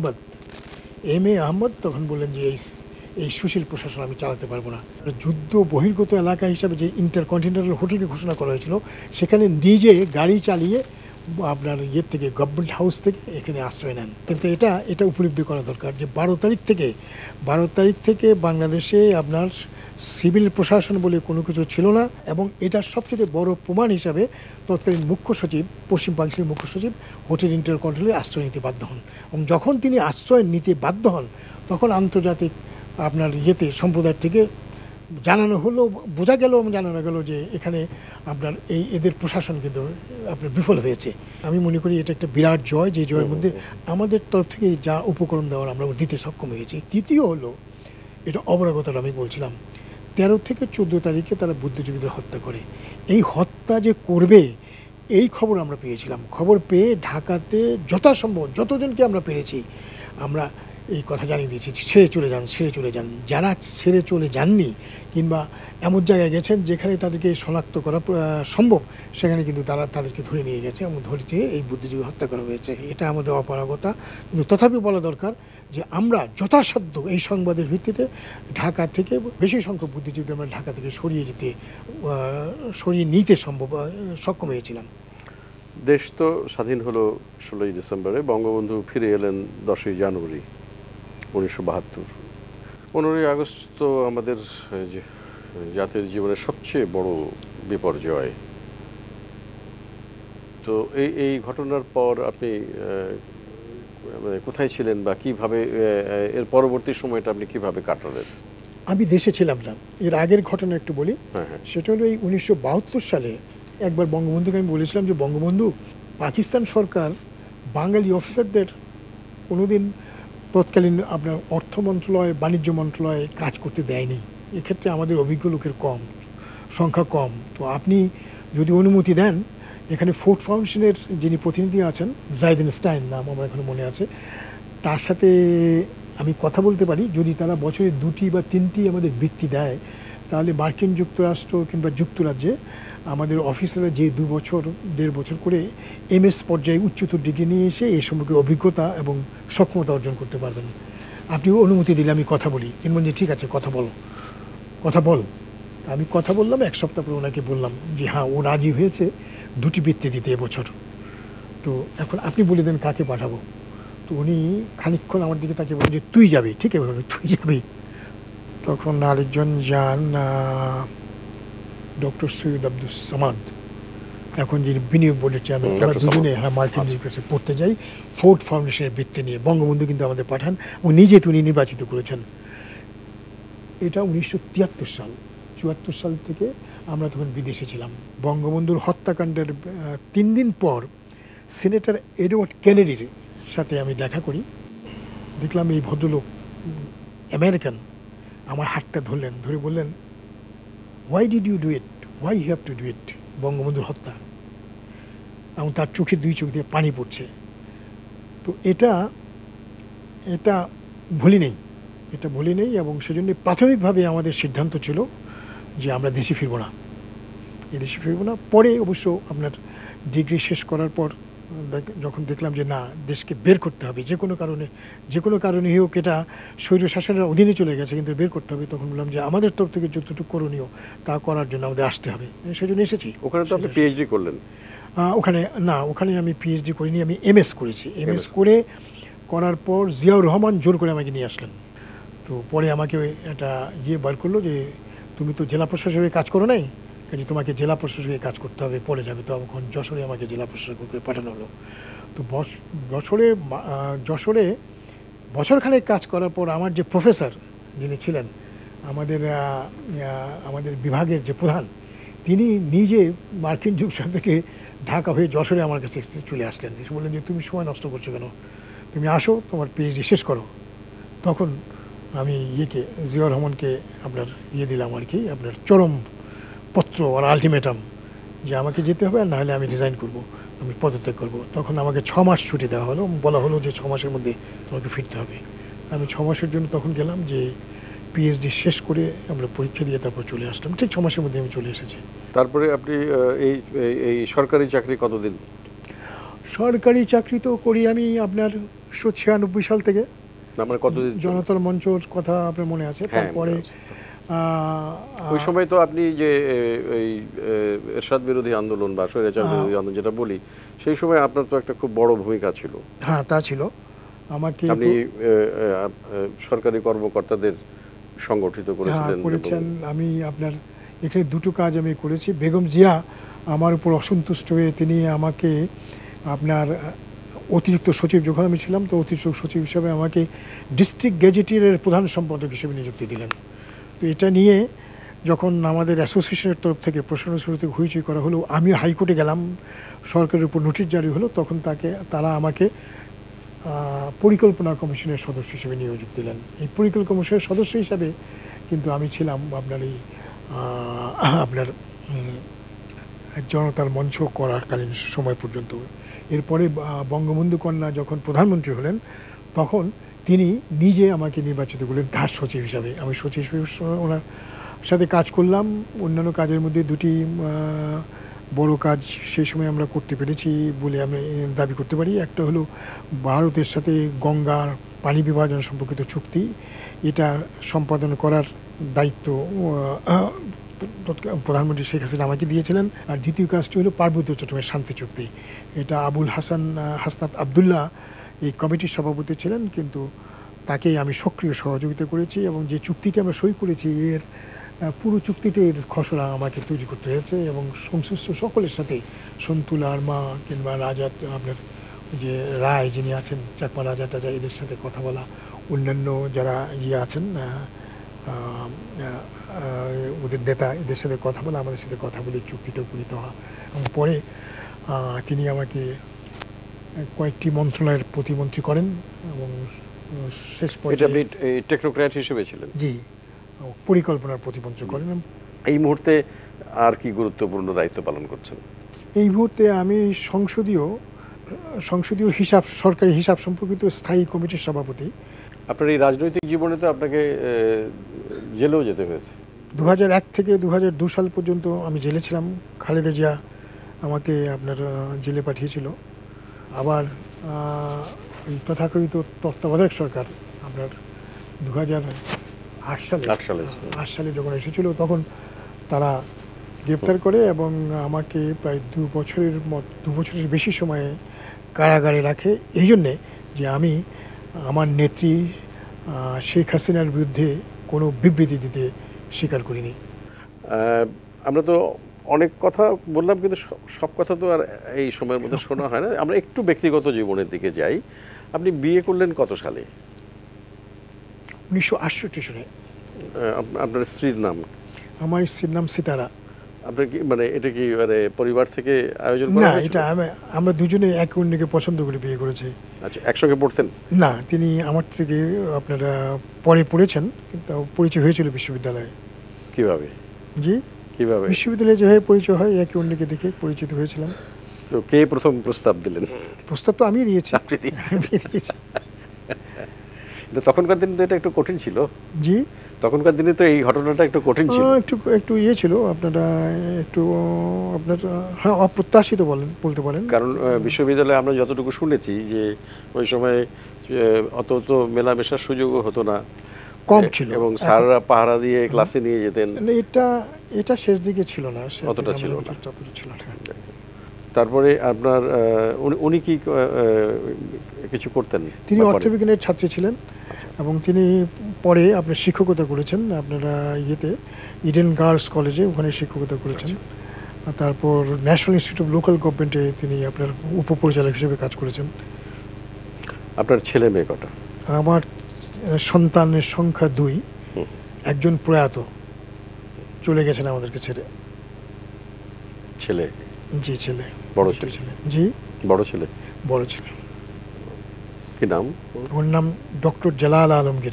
আহমদ তখন বললেন যে এই সুশীল প্রশাসন আমি চালাতে পারবো না। যুদ্ধ বহির্গত এলাকা হিসাবে যে ইন্টারকন্টিনেন্টাল হোটেলকে ঘোষণা করা হয়েছিল, সেখানে নিজে গাড়ি চালিয়ে আপনার থেকে গভর্নমেন্ট হাউস থেকে এখানে আশ্রয় নেন। কিন্তু এটা উপলব্ধি করা দরকার যে 12 তারিখ থেকে বাংলাদেশে আপনার সিভিল প্রশাসন বলে কোনো কিছু ছিল না। এবং এটার সবচেয়ে বড় প্রমাণ হিসাবে তৎকালীন মুখ্য সচিব, পশ্চিম পাকিস্তানের মুখ্য সচিব হোটেল ইন্টারকন্টিনেন্টালে আশ্রয় নিতে বাধ্য হন, এবং যখন তিনি আশ্রয় নিতে বাধ্য হন তখন আন্তর্জাতিক আপনার সম্প্রদায় থেকে জানানো হলো, বোঝা গেল এবং জানানো গেল যে এখানে আপনার এদের প্রশাসন কিন্তু আপনার বিফল হয়েছে। আমি মনে করি এটা একটা বিরাট জয়, যে জয়ের মধ্যে আমাদের তরফ থেকে যা উপকরণ দেওয়ার আমরা দিতে সক্ষম হয়েছি। দ্বিতীয় হলো, এটা অবরাগতার আমি বলছিলাম, 13 থেকে 14 তারিখে তারা বুদ্ধিজীবীদের হত্যা করে। এই হত্যা যে করবে এই খবর আমরা পেয়েছিলাম। খবর পেয়ে ঢাকাতে যথাসম্ভব যতজনকে আমরা পেরেছি আমরা এই কথা জানিয়ে দিয়েছি, ছেড়ে চলে যান। যারা ছেড়ে চলে যাননি কিংবা এমন জায়গায় গেছেন যেখানে তাদেরকে শনাক্ত করা সম্ভব, সেখানে কিন্তু তারা তাদেরকে ধরে নিয়ে গেছে এবং ধরে এই বুদ্ধিজীবী হত্যা করা হয়েছে। এটা আমাদের অপারগতা, কিন্তু তথাপি বলা দরকার যে আমরা যথাসাধ্য এই সংবাদের ভিত্তিতে ঢাকা থেকে বেশি সংখ্যক বুদ্ধিজীবী আমরা ঢাকা থেকে সরিয়ে নিতে সক্ষম হয়েছিলাম। দেশ তো স্বাধীন হলো 16ই ডিসেম্বরে, বঙ্গবন্ধু ফিরে এলেন 10ই জানুয়ারি 1972। 15ই আগস্ট তো আমাদের জাতির জীবনের সবচেয়ে বড় বিপর্যয়। তো এই ঘটনার পর আপনি কোথায় ছিলেন বা কিভাবে এর পরবর্তী সময়টা আপনি কিভাবে কাটালেন? আমি দেশে ছিলাম না। এর আগের ঘটনা একটু বলি। সেটা হলো এই 1972 সালে একবার বঙ্গবন্ধুকে আমি বলেছিলাম যে বঙ্গবন্ধু, পাকিস্তান সরকার বাঙালি অফিসারদের কোনোদিন তৎকালীন আপনার অর্থ মন্ত্রণালয়, বাণিজ্য মন্ত্রণালয়ে কাজ করতে দেয়নি। এক্ষেত্রে আমাদের অভিজ্ঞ লোকের সংখ্যা কম। তো আপনি যদি অনুমতি দেন, এখানে ফোর্ট ফাউন্ডেশনের যিনি প্রতিনিধি আছেন, জাইদেন স্টাইন নাম আমার এখনো মনে আছে, তার সাথে আমি কথা বলতে পারি। যদি তারা বছরে 2টি বা 3টি আমাদের বৃত্তি দেয়, তাহলে মার্কিন যুক্তরাষ্ট্র কিংবা যুক্তরাজ্যে আমাদের অফিসাররা যে 2 বছর 1.5 বছর করে MS পর্যায়ে উচ্চতর ডিগ্রি নিয়ে এসে এই সম্পর্কে অভিজ্ঞতা এবং সক্ষমতা অর্জন করতে পারবেন। আপনি অনুমতি দিলে আমি কথা বলি। তিনি বলছেন ঠিক আছে, কথা বল। আমি কথা বললাম। 1 সপ্তাহ পরে ওনাকে বললাম যে হ্যাঁ, ও রাজি হয়েছে 2টি বৃত্তি দিতে এবছর। তো এখন আপনি বলে দেন কাকে পাঠাবো। তো উনি খানিকক্ষণ আমার দিকে তাকে বলেন যে তুই যাবি। ঠিক আছে, তুই যাবি। তখন আরেকজন যান, ডক্টর সৈয়দ আব্দুল সামাদ, এখন যিনি বিনিয়োগ বোর্ডের চেয়ারম্যান। আমরা দুজনে মার্কিন যুক্তরাষ্ট্রে পড়তে যাই ফোর্ট ফাউন্ডেশনের বৃত্তি নিয়ে। বঙ্গবন্ধু কিন্তু আমাদের পাঠান এবং নিজে তিনি নির্বাচিত করেছেন। এটা 1973 সাল। 74 সাল থেকে আমরা তখন বিদেশে ছিলাম। বঙ্গবন্ধুর হত্যাকাণ্ডের 3 দিন পর সিনেটর এডওয়ার্ড কেনেডির সাথে আমি দেখা করি। দেখলাম এই ভদ্রলোক আমেরিকান আমার হাতটা ধরলেন, ধরে বললেন, why did you do it, why you have to do it. বঙ্গবন্ধুর হত্যা, এবং তার চোখে 2 চোখ দিয়ে পানি পড়ছে। তো এটা ভুলি নেই এবং সেজন্য প্রাথমিকভাবে আমাদের সিদ্ধান্ত ছিল যে আমরা দেশে ফিরব না। পরে অবশ্য আপনার ডিগ্রি শেষ করার পর যখন দেখলাম যে না, দেশকে বের করতে হবে যে কোনো কারণে হোক, এটা স্বৈরশাসনের অধীনে চলে গেছে, কিন্তু বের করতে হবে, তখন বললাম যে আমাদের তরফ থেকে যতটুকু করণীয় তা করার জন্য আমাদের আসতে হবে। সেজন্য এসেছি। ওখানে তো আপনি পিএইচডি করলেন? ওখানে আমি পিএইচডি করিনি, আমি MS করেছি। MS করার পর জিয়াউর রহমান জোর করে আমাকে নিয়ে আসলেন। তো পরে আমাকে একটা বার করলো যে তুমি তো জেলা প্রশাসকের কাজ করো নাই, কাজে তোমাকে জেলা প্রশাসকের কাজ করতে হবে, পরে যাবে। তো তখন যশোরে আমাকে জেলা প্রশাসকে পাঠানো হলো। তো যশোরে বছরখানেক কাজ করার পর আমার যে প্রফেসর যিনি ছিলেন, আমাদের বিভাগের যে প্রধান, তিনি নিজে মার্কিন যুক্তরাষ্ট্র থেকে ঢাকা হয়ে যশোরে আমার কাছে চলে আসলেন। এসে বললেন যে তুমি সময় নষ্ট করছো কেন, তুমি আসো, তোমার পিএইচডি শেষ করো। তখন আমি জিয়াউর রহমানকে আপনার দিলাম আর কি, আপনার চরম পত্র আর আলটিমেটাম যে আমাকে যেতে হবে, আর নাহলে আমি রিজাইন করব, আমি পদত্যাগ করব। তখন আমাকে 6 মাস ছুটি দেওয়া হলো, বলা হলো যে 6 মাসের মধ্যে তোমাকে ফিরতে হবে। আমি 6 মাসের জন্য তখন গেলাম, যে পিএইচডি শেষ করে আমরা পরীক্ষা দিয়ে তারপর চলে আসলাম। ঠিক 6 মাসের মধ্যে আমি চলে এসেছি। তারপরে আপনি এই সরকারি চাকরি কতদিন? সরকারি চাকরি তো করি আমি আপনার 1996 সাল থেকে। কতদিন? জনতার মঞ্চর কথা আপনার মনে আছে? তারপরে ওই সময় তো আপনি যে এই এরশাদ বিরোধী আন্দোলন বা স্বৈরাচার বিরোধী আন্দোলন যেটা বলি, সেই সময় আপনার তো একটা খুব বড় ভূমিকা ছিল। হ্যাঁ, তা ছিল। আপনি সরকারি কর্মকর্তাদের সংগঠিত করেছেন। আমি আপনার এখানে 2টো কাজ আমি করেছি। বেগম জিয়া আমার উপর অসন্তুষ্ট হয়ে তিনি আমাকে আপনার অতিরিক্ত সচিব, যখন আমি ছিলাম তো অতিরিক্ত সচিব হিসাবে আমাকে ডিস্ট্রিক্ট গ্যাজেটিয়ারের প্রধান সম্পাদক হিসেবে নিযুক্তি দিলেন। তো এটা নিয়ে যখন আমাদের অ্যাসোসিয়েশনের তরফ থেকে প্রশাসন শুরুতে হইচই করা হলো, আমি হাইকোর্টে গেলাম, সরকারের উপর নোটিশ জারি হলো, তখন তারা আমাকে পরিকল্পনা কমিশনের সদস্য হিসেবে নিয়োগ দিলেন। এই পরিকল্পনা কমিশনের সদস্য হিসাবে কিন্তু আমি ছিলাম আপনার জনতার মঞ্চ করাকালীন সময় পর্যন্ত। এরপরে বঙ্গবন্ধু কন্যা যখন প্রধানমন্ত্রী হলেন, তখন তিনি নিজে আমাকে নির্বাচিত করলেন তার সচিব হিসাবে। আমি সচিব হিসেবে ওনার সাথে কাজ করলাম। অন্যান্য কাজের মধ্যে 2টি বড় কাজ সেই সময় আমরা করতে পেরেছি বলে আমি দাবি করতে পারি। একটা হলো ভারতের সাথে গঙ্গার পানি বিভাজন সম্পর্কিত চুক্তি, এটা সম্পাদন করার দায়িত্ব প্রধানমন্ত্রী শেখ হাসিনা আমাকে দিয়েছিলেন। আর দ্বিতীয় কাজটি হলো পার্বত্য চট্টগ্রামের শান্তি চুক্তি। এটা আবুল হাসনাত আবদুল্লাহ এই কমিটির সভাপতি ছিলেন, কিন্তু তাকেই আমি সক্রিয় সহযোগিতা করেছি এবং যে চুক্তিটি আমরা সই করেছি এর পুরো চুক্তিটির খসড়া আমাকে তৈরি করতে হয়েছে এবং সংশ্লিষ্ট সকলের সাথে সন্তুল আরমা কিংবা রাজা আপনার যে রায় যিনি আছেন চাকমা রাজা টাজা এদের সাথে কথা বলা, অন্যান্য যারা আছেন ওদের নেতা এদের সাথে কথা বলা, আমাদের সাথে কথা বলে চুক্তিটা উপনীত হওয়া। এবং পরে তিনি আমাকে কয়েকটি মন্ত্রণালয়ের প্রতিমন্ত্রী করেন এবং শেষ পর্যায়ে টেকনোক্র্যাট হিসেবে ছিলেন। জি, পরিকল্পনার প্রতিমন্ত্রী করেন। এই মুহূর্তে আর কি গুরুত্বপূর্ণ দায়িত্ব পালন করছেন? এই মুহূর্তে আমি সংসদীয় হিসাব, সরকারি হিসাব সম্পর্কিত স্থায়ী কমিটির সভাপতি। আপনার এই রাজনৈতিক জীবনে তো আপনাকে জেলেও যেতে হয়েছে। 2001 থেকে 2002 সাল পর্যন্ত আমি জেলে ছিলাম। খালেদা জিয়া আমাকে আপনার জেলে পাঠিয়েছিল। আবার এই তথাকথিত তত্ত্বাবধায়ক সরকার আপনার 2008 সালে যখন এসেছিল তখন তারা গ্রেপ্তার করে এবং আমাকে প্রায় 2 বছরের বেশি সময়ে কারাগারে রাখে, এই জন্যে যে আমি আমার নেত্রী শেখ হাসিনার বিরুদ্ধে কোনো বিবৃতি দিতে স্বীকার করিনি। আমরা তো অনেক কথা বললাম, কিন্তু সব কথা তো আর এই সময়ের মধ্যে শোনা হয় না। আমরা একটু ব্যক্তিগত জীবনের দিকে যাই। আপনি বিয়ে করলেন কত সালে? 1968 সালে। আপনার স্ত্রীর নাম? আমার স্ত্রীর নাম সিতারা। আপনার কি মানে এটা কি মানে পরিবার থেকে আয়োজন করা না, হয়েছিল? এটা আমরা দুজনে একে অন্যকে পছন্দ করে বিয়ে করেছি। আচ্ছা, একসঙ্গে পড়তেন? না, তিনি আমার থেকে আপনারা পরে পড়েছেন, কিন্তু পরিচয় হয়েছিল বিশ্ববিদ্যালয়ে। কিভাবে? জি, কিভাবে? বিশ্ববিদ্যালয়ে যেভাবে পরিচয় হয় একে অন্যকে দেখে পরিচিত হয়েছিলাম। তো কে প্রথম প্রস্তাব দিলেন? প্রস্তাব তো আমি দিয়েছি। তখনকার দিনে তো এটা একটু কঠিন ছিল। জি, তখনকার দিনে তো এই ঘটনাটা একটু কঠিন ছিল। একটু ইয়ে ছিল আপনারা একটু আপনার হ্যাঁ অপ্রত্যাশিত বলতে পারেন। কারণ বিশ্ববিদ্যালয়ে আমরা যতটুকু শুনেছি যে ওই সময় অত তো মেলামেশার সুযোগও হতো না, কম ছিল এবং স্যাররা পাহারা দিয়ে ক্লাসে নিয়ে যেতেন। এটা শেষ দিকে ছিল না, অতটা ছিল না। ছিল না। তারপরে আপনার উনি কি কিছু করতেন? তিনি অর্থবিজ্ঞানের ছাত্রী ছিলেন এবং তিনি পরে আপনার শিক্ষকতা করেছেন আপনারা ইডেন গার্লস কলেজে, ওখানে শিক্ষকতা করেছেন। তারপর ন্যাশনাল ইনস্টিটিউট অফ লোকাল গভর্নমেন্টে তিনি আপনার উপপরিচালক হিসেবে কাজ করেছেন। আপনার ছেলে মেয়ে কটা? আমার সন্তানের সংখ্যা 2। একজন প্রয়াত, চলে গেছেন আমাদেরকে ছেড়ে। ছেলে? জি, ছেলে। বড় ছেলে? জি, বড় ছেলে। বড় ছেলে। কি নাম? ওর নাম ডক্টর জালাল আলমগীর।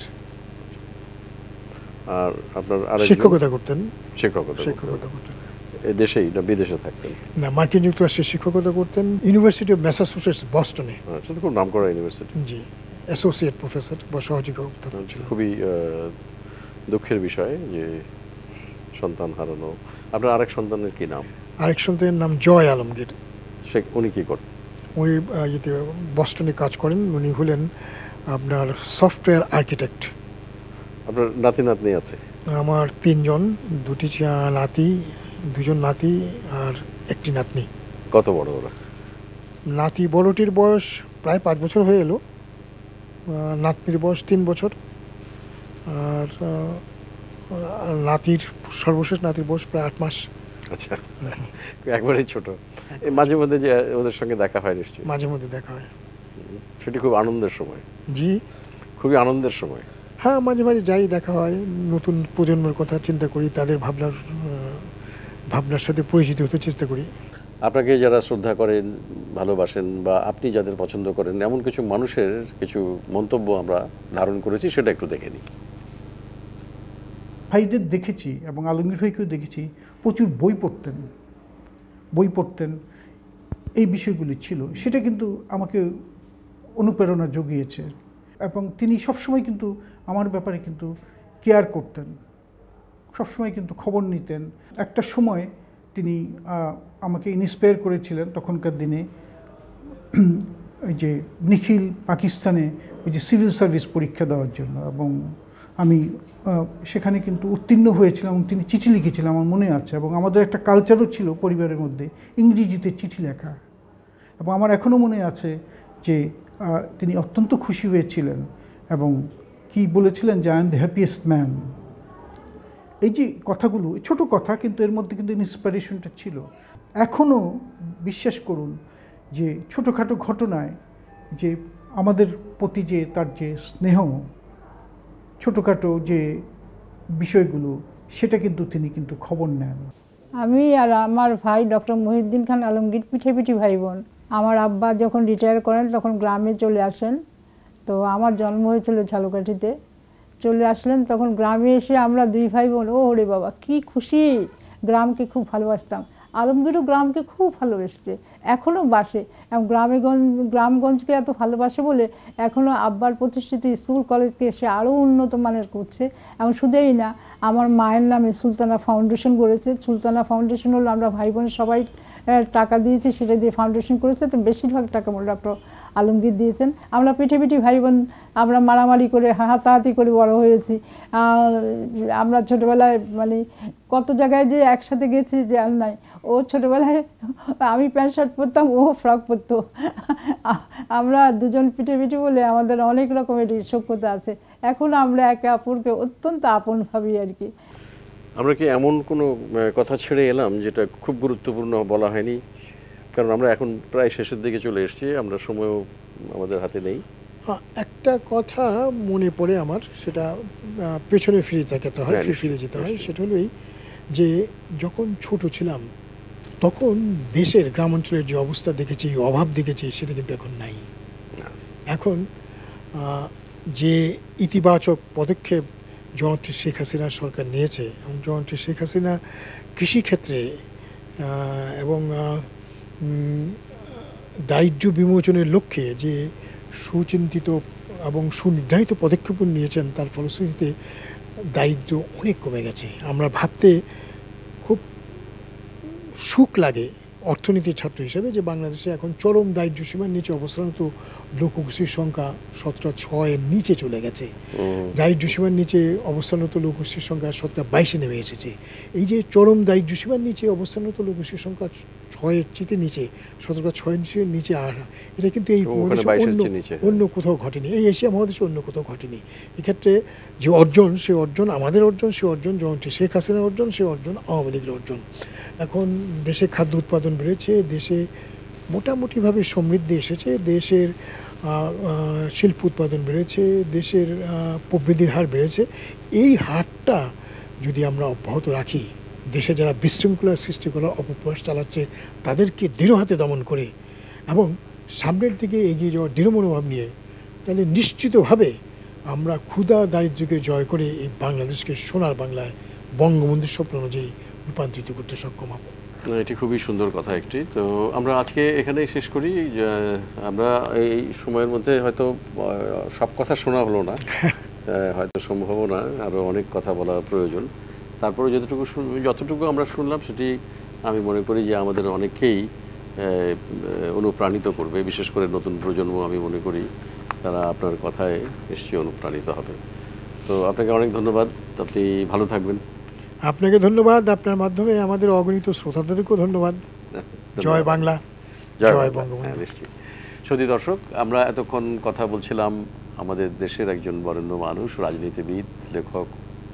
আর আপনার শিক্ষকতা করতেন। শিক্ষকতা করতেন। দেশেই না বিদেশে থাকতেন? না, মার্কিন যুক্তরাষ্ট্রে শিক্ষকতা করতেন, ইউনিভার্সিটি অফ ম্যাসাচুসেটস বস্টনে। সেটা খুব নাম করা ইউনিভার্সিটি। জি, অ্যাসোসিয়েট প্রফেসর বা সহযোগী অধ্যাপক ছিলেন। খুবই দুঃখের বিষয় যে সন্তান হারানো। আপনার আরেক সন্তানের কি নাম? আরেক সন্তানের নাম জয় আলমগীর। উনি কি করেন? উনি বস্টনে কাজ করেন। উনি হলেন আপনার সফটওয়্যার আর্কিটেক্ট। আপনার নাতি নাতনি আছে? আমার 3 জন, 2জন নাতি আর 1টি নাতনি। কত বড় ওরা? নাতি বড়টির বয়স প্রায় 5 বছর হয়ে এলো, নাতনির বয়স 3 বছর, আর সর্বশেষ নাতির বয়স প্রায় 8 মাস। আচ্ছা, একবারেই ছোট। মাঝে মধ্যে যে ওদের সঙ্গে দেখা হয় নিশ্চয়ই? মাঝে মধ্যে দেখা হয়। সেটি খুব আনন্দের সময়? জি, খুবই আনন্দের সময়। হ্যাঁ, মাঝে মাঝে যাই, দেখা হয়, নতুন প্রজন্মের কথা চিন্তা করি, তাদের ভাবনার সাথে পরিচিত হতে চেষ্টা করি। আপনাকে যারা শ্রদ্ধা করেন, ভালোবাসেন, বা আপনি যাদের পছন্দ করেন, এমন কিছু মানুষের কিছু মন্তব্য আমরা ধারণ করেছি, সেটা একটু দেখে নিই। ভাইদের দেখেছি এবং আলমগীর ভাইকেও দেখেছি, প্রচুর বই পড়তেন, এই বিষয়গুলি ছিল। সেটা কিন্তু আমাকে অনুপ্রেরণা জুগিয়েছে এবং তিনি সবসময় কিন্তু আমার ব্যাপারে কিন্তু কেয়ার করতেন, সবসময় কিন্তু খবর নিতেন। একটা সময় তিনি আমাকে ইন্সপায়ার করেছিলেন তখনকার দিনে, ওই যে নিখিল পাকিস্তানে ওই যে সিভিল সার্ভিস পরীক্ষা দেওয়ার জন্য, এবং আমি সেখানে কিন্তু উত্তীর্ণ হয়েছিলাম এবং তিনি চিঠি লিখেছিলেন আমার মনে আছে। এবং আমাদের একটা কালচারও ছিল পরিবারের মধ্যে ইংরেজিতে চিঠি লেখা, এবং আমার এখনও মনে আছে যে তিনি অত্যন্ত খুশি হয়েছিলেন এবং কি বলেছিলেন যে I am the happiest man. এই যে কথাগুলো ছোট কথা, কিন্তু এর মধ্যে কিন্তু ইন্সপিরেশনটা ছিল। এখনও বিশ্বাস করুন যে ছোটোখাটো ঘটনায় যে আমাদের প্রতি যে তার যে স্নেহ, ছোটোখাটো যে বিষয়গুলো, সেটা কিন্তু তিনি কিন্তু খবর নেন। আমি আর আমার ভাই ডক্টর মহিউদ্দিন খান আলমগীর পিঠে ভাই বোন। আমার আব্বা যখন রিটায়ার করেন তখন গ্রামে চলে আসেন। তো আমার জন্ম হয়েছিল ঝালকাঠিতে, চলে আসলেন তখন গ্রামে এসে আমরা দুই ভাই বোন, ও রে বাবা কি খুশি, গ্রামকে খুব ভালোবাসতাম। আলমগীরও গ্রামকে খুব ভালোবেসছে, এখনও বাসে, এবং গ্রামগঞ্জকে এত ভালোবাসে বলে এখনও আব্বার প্রতিষ্ঠিত স্কুল কলেজকে সে আরও উন্নত মানের করছে। এবং শুধুই না, আমার মায়ের নামে সুলতানা ফাউন্ডেশন করেছে। সুলতানা ফাউন্ডেশন হলো আমরা ভাই বোন সবাই টাকা দিয়েছি, সেটা দিয়ে ফাউন্ডেশন করেছে। তো বেশিরভাগ টাকা ডক্টর আলমগীর দিয়েছেন। আমরা পিঠে ভাই বোন, আমরা মারামারি করে হাতাহাতি করে বড় হয়েছি। আমরা ছোটোবেলায় মানে কত জায়গায় যে একসাথে গেছি যে আর নাই। ও ছোটোবেলায় আমি প্যান্ট শার্ট পরতাম, ও ফ্রক পরতো। আমরা দুজন পিঠে বলে আমাদের অনেক রকমের সখ্যতা আছে। এখন আমরা একে অপরকে অত্যন্ত আপন ভাবি আর কি। আমরা কি এমন কোনো কথা ছেড়ে এলাম যেটা খুব গুরুত্বপূর্ণ বলা হয়নি? কারণ আমরা এখন প্রায় শেষের দিকে চলে এসেছি, আমরা সময়ও আমাদের হাতে নেই। হ্যাঁ, একটা কথা মনে পড়ে আমার, সেটা পেছনে ফিরে তাকাতে হয়, ফিরে যেতে হয়। সেটা হলো এই যে যখন ছোট ছিলাম তখন দেশের গ্রামাঞ্চলের যে অবস্থা দেখেছি, অভাব দেখেছি, সেটা কিন্তু এখন নাই। এখন যে ইতিবাচক পদক্ষেপ জননেত্রী শেখ হাসিনা সরকার নিয়েছে, এবং জননেত্রী শেখ হাসিনা কৃষিক্ষেত্রে এবং দারিদ্র্য বিমোচনের লক্ষ্যে যে সুচিন্তিত এবং সুনির্ধারিত পদক্ষেপ নিয়েছেন, তার ফলশ্রুতিতে দারিদ্র্য অনেক কমে গেছে। আমরা ভাবতে খুব সুখ লাগে অর্থনীতির ছাত্র হিসেবে যে বাংলাদেশে এখন চরম দারিদ্র্য সীমার নিচে অবস্থানরত লোকগোষ্ঠীর সংখ্যা 6.6-এর নিচে চলে গেছে। দারিদ্র্য সীমার নিচে অবস্থানরত লোকগোষ্ঠীর সংখ্যা 22-এ নেমে এসেছে। এই যে চরম দারিদ্র্য সীমার নিচে অবস্থানরত লোকগোষ্ঠীর সংখ্যা 6-এর চেয়ে নিচে, 6.6-এর নিচে আসা, এটা কিন্তু এই অন্য কোথাও ঘটেনি, এই এশিয়া মহাদেশে অন্য কোথাও ঘটেনি। এক্ষেত্রে যে অর্জন, সে অর্জন আমাদের অর্জন, সে অর্জন জননেত্রী শেখ হাসিনার অর্জন, সে অর্জন আওয়ামী লীগের অর্জন। এখন দেশে খাদ্য উৎপাদন বেড়েছে, দেশে মোটামুটিভাবে সমৃদ্ধি এসেছে, দেশের শিল্প উৎপাদন বেড়েছে, দেশের প্রবৃদ্ধির হার বেড়েছে। এই হারটা যদি আমরা অব্যাহত রাখি, দেশে যারা বিশৃঙ্খলার সৃষ্টি করার অপপ্রয়াস চালাচ্ছে তাদেরকে দৃঢ় হাতে দমন করে এবং সামনের দিকে এগিয়ে যাওয়ার দৃঢ় মনোভাব নিয়ে, তাহলে নিশ্চিতভাবে আমরা ক্ষুধা দারিদ্র্যকে জয় করে এই বাংলাদেশকে সোনার বাংলায় বঙ্গবন্ধুর স্বপ্ন অনুযায়ী রূপান্তরিত করতে সক্ষম হব। এটি খুবই সুন্দর কথা একটি। তো আমরা আজকে এখানেই শেষ করি। আমরা এই সময়ের মধ্যে হয়তো সব কথা শোনা হলো না, হয়তো সম্ভব না, আরও অনেক কথা বলা প্রয়োজন। তারপরে যতটুকু আমরা শুনলাম সেটি আমি মনে করি যে আমাদের অনেককেই অনুপ্রাণিত করবে, বিশেষ করে নতুন প্রজন্ম। আমি মনে করি তারা আপনার কথায় নিশ্চয়ই অনুপ্রাণিত হবে। তো আপনাকে অনেক ধন্যবাদ, আপনি ভালো থাকবেন। আপনাকে ধন্যবাদ, আপনার মাধ্যমে আমাদের অগণিত শ্রোতাদেরকেও ধন্যবাদ। জয় বাংলা, জয় বঙ্গবন্ধু। নিশ্চয়ই। সুধী দর্শক, আমরা এতক্ষণ কথা বলছিলাম আমাদের দেশের একজন বরেণ্য মানুষ, রাজনীতিবিদ, লেখক,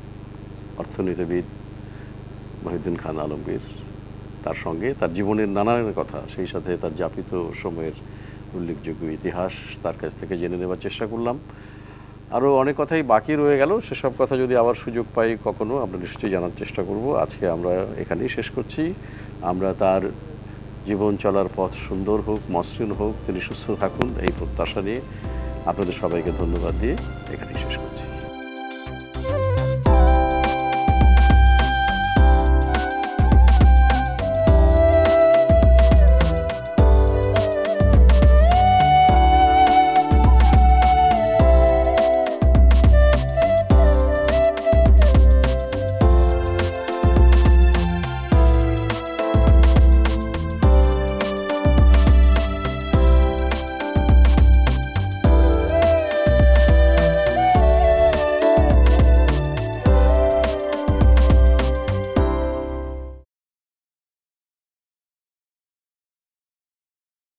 অর্থনীতিবিদ মহিউদ্দিন খান আলমগীর, তার সঙ্গে তার জীবনের নানান কথা, সেই সাথে তার যাপিত সময়ের উল্লেখযোগ্য ইতিহাস তার কাছ থেকে জেনে নেওয়ার চেষ্টা করলাম। আরও অনেক কথাই বাকি রয়ে গেল, সেসব কথা যদি আবার সুযোগ পাই কখনো আমরা নিশ্চয়ই জানার চেষ্টা করব। আজকে আমরা এখানেই শেষ করছি। আমরা তার জীবন চলার পথ সুন্দর হোক, মসৃণ হোক, তিনি সুস্থ থাকুন, এই প্রত্যাশা নিয়ে আপনাদের সবাইকে ধন্যবাদ দিয়ে এখানেই শেষ